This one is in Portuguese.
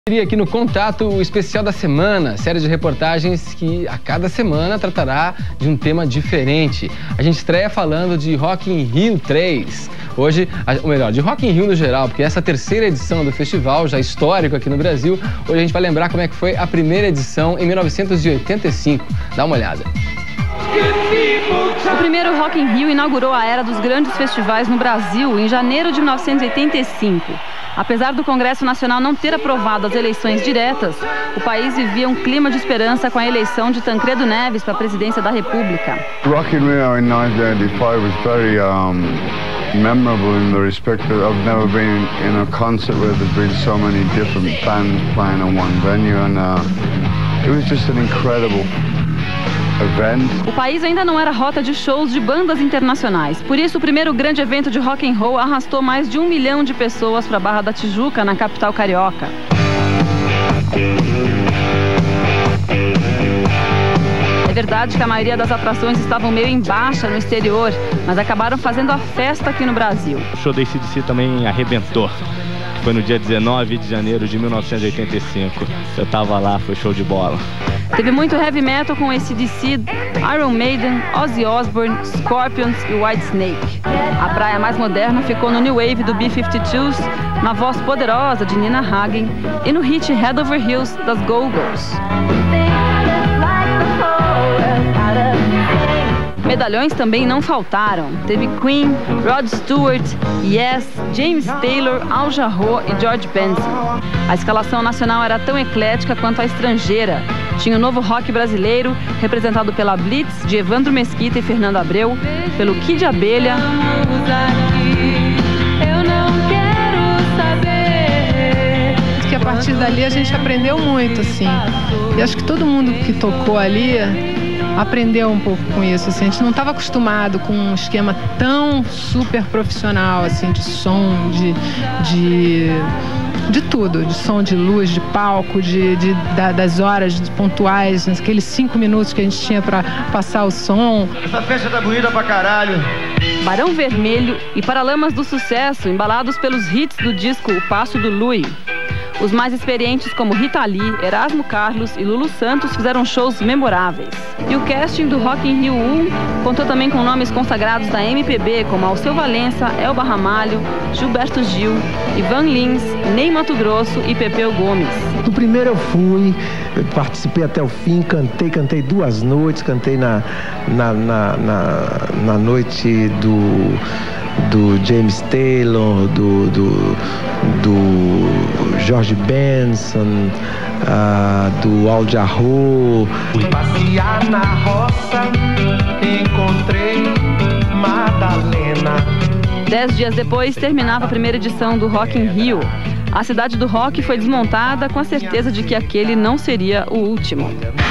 Aqui no Contato, o especial da semana, série de reportagens que a cada semana tratará de um tema diferente. A gente estreia falando de Rock in Rio 3. Hoje, ou melhor, de Rock in Rio no geral, porque essa terceira edição do festival, já histórico aqui no Brasil, hoje a gente vai lembrar como é que foi a primeira edição em 1985. Dá uma olhada. O primeiro Rock in Rio inaugurou a era dos grandes festivais no Brasil em janeiro de 1985. Apesar do Congresso Nacional não ter aprovado as eleições diretas, o país vivia um clima de esperança com a eleição de Tancredo Neves para a presidência da República. Rock in Rio in 1985 was very memorable in the respect that I've never been in a concert where there's been so many different bands playing in one venue, and it was just an incredible event. O país ainda não era rota de shows de bandas internacionais. Por isso, o primeiro grande evento de rock and roll arrastou mais de 1 milhão de pessoas para a Barra da Tijuca, na capital carioca. É verdade que a maioria das atrações estavam meio em baixa no exterior, mas acabaram fazendo a festa aqui no Brasil. O show da AC/DC também arrebentou. Foi no dia 19 de janeiro de 1985. Eu tava lá, foi show de bola. Teve muito heavy metal com AC/DC, Iron Maiden, Ozzy Osbourne, Scorpions e Whitesnake. A praia mais moderna ficou no New Wave do B-52s, na voz poderosa de Nina Hagen e no hit Head Over Heels das Go-Go's. Medalhões também não faltaram. Teve Queen, Rod Stewart, Yes, James Taylor, Al Jarreau e George Benson. A escalação nacional era tão eclética quanto a estrangeira. Tinha o novo rock brasileiro, representado pela Blitz, de Evandro Mesquita e Fernando Abreu, pelo Kid Abelha, que a partir dali a gente aprendeu muito, assim. E acho que todo mundo que tocou ali aprendeu um pouco com isso, assim. A gente não estava acostumado com um esquema tão super profissional, assim, de som, de tudo, de som, de luz, de palco, das horas pontuais, aqueles 5 minutos que a gente tinha para passar o som. Essa festa tá bonita pra caralho. Barão Vermelho e Paralamas do Sucesso, embalados pelos hits do disco O Passo do Lui. Os mais experientes, como Rita Lee, Erasmo Carlos e Lulu Santos, fizeram shows memoráveis. E o casting do Rock in Rio 1 contou também com nomes consagrados da MPB, como Alceu Valença, Elba Ramalho, Gilberto Gil, Ivan Lins, Ney Matogrosso e Pepeu Gomes. No primeiro eu fui, participei até o fim, cantei 2 noites, cantei na noite do James Taylor, do George Benson, do Al Jarreau. Fui passear na roça, encontrei Madalena. 10 dias depois, terminava a primeira edição do Rock in Rio. A cidade do rock foi desmontada com a certeza de que aquele não seria o último.